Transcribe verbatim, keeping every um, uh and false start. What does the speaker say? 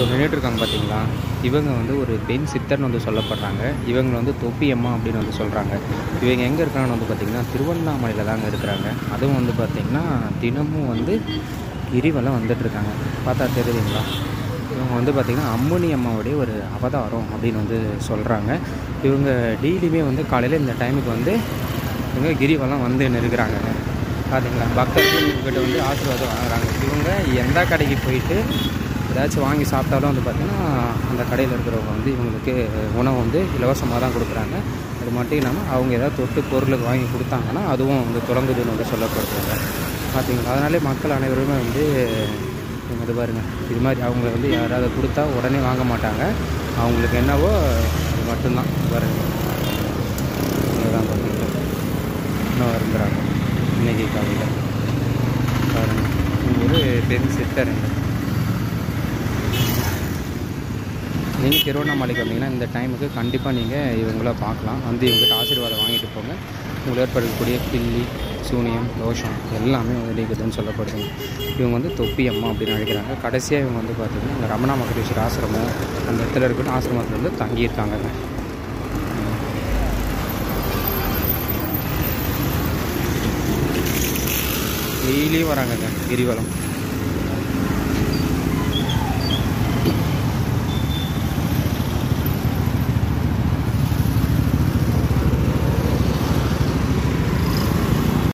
நின்றுட்டுருக்காங்க பார்த்தீங்களா, இவங்க வந்து ஒரு பெண் சித்தர்னு வந்து சொல்லப்படுறாங்க. இவங்க வந்து தொப்பி அம்மா அப்படின்னு வந்து சொல்கிறாங்க. இவங்க எங்கே இருக்கிறாங்கன்னு வந்து பார்த்திங்கன்னா திருவண்ணாமலையில் தாங்க இருக்கிறாங்க. அதுவும் வந்து பார்த்திங்கன்னா தினமும் வந்து கிரிவலம் வந்துட்டுருக்காங்க. பார்த்தா தெரியுதுங்களா, இவங்க வந்து பார்த்திங்கன்னா அம்மணி அம்மாவுடைய ஒரு அவதாரம் அப்படின்னு வந்து சொல்கிறாங்க. இவங்க டெய்லியுமே வந்து காலையில் இந்த டைமுக்கு வந்து இவங்க கிரிவலம் வந்து இருக்கிறாங்க. பார்த்தீங்களா, பக்தர்கள் இவங்ககிட்ட வந்து ஆசீர்வாதம் வாங்குறாங்க. இவங்க எந்த கடைக்கு போயிட்டு ஏதாச்சும் வாங்கி சாப்பிட்டாலும் வந்து பார்த்திங்கன்னா அந்த கடையில் இருக்கிறவங்க வந்து இவங்களுக்கு உணவு வந்து இலவசமாக தான் கொடுக்குறாங்க. அது மட்டும் இல்லாமல் அவங்க ஏதாவது தொட்டு பொருளுக்கு வாங்கி கொடுத்தாங்கன்னா அதுவும் வந்து தொடங்குதுன்னு வந்து சொல்லப்படுறாங்க. பார்த்தீங்களா, அதனாலே மக்கள் அனைவருமே வந்து இது பாருங்கள், இது மாதிரி அவங்க வந்து யாராவது கொடுத்தா உடனே வாங்க மாட்டாங்க. அவங்களுக்கு என்னவோ அது மட்டும்தான் பாருங்கள். இங்கே தான் பார்த்தீங்கன்னா இன்னும் வருந்துறாங்க இன்றைக்கி காலையில் பாருங்கள். ஒரு பெண் சித்தருங்க. நீங்கள் திருவண்ணாமலைக்கு வந்தீங்கன்னா இந்த டைமுக்கு கண்டிப்பாக நீங்கள் இவங்கள பார்க்கலாம். வந்து இவங்ககிட்ட ஆசீர்வாதம் வாங்கிட்டு போங்க. உங்களுக்கு ஏற்படக்கூடிய பில்லி, சூனியம், தோஷம் எல்லாமே வந்து நீக்குதுன்னு சொல்லப்படுதுங்க. இவங்க வந்து தொப்பி அம்மா அப்படின்னு அழைக்கிறாங்க. கடைசியாக இவங்க வந்து பார்த்திங்கன்னா இந்த ரமணா மகரிஷி ஆசிரமம் அந்த இடத்துல இருக்கிற ஆசிரமத்தில் வந்து தங்கியிருக்காங்க. டெய்லியும் வராங்கங்க கிரிவலம்.